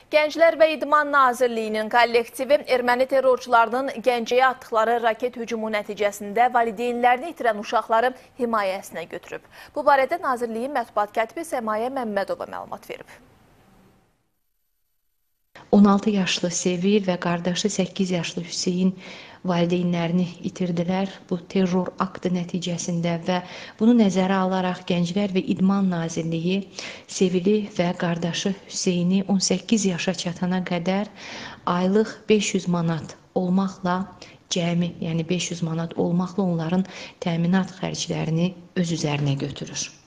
Gənclər və İdman Nazirliyinin kollektivi erməni terrorçularının Gəncəyə atdıqları raket hücumu nəticəsində valideynlərini itirən uşaqları himayəsinə götürüb. Bu barədə Nazirliyin mətbuat katibi Səmayə Məmmədova məlumat verib. 16 yaşlı Sevil və qardaşı 8 yaşlı Hüseyin valideynlərini itirdilər bu terror aktı nəticəsində və bunu nəzərə alaraq Gənclər və İdman Nazirliyi Sevili və qardaşı Hüseyni 18 yaşa çatana qədər aylıq 500 manat olmaqla cəmi, yəni 500 manat olmaqla onların təminat xərclərini öz üzərinə götürür.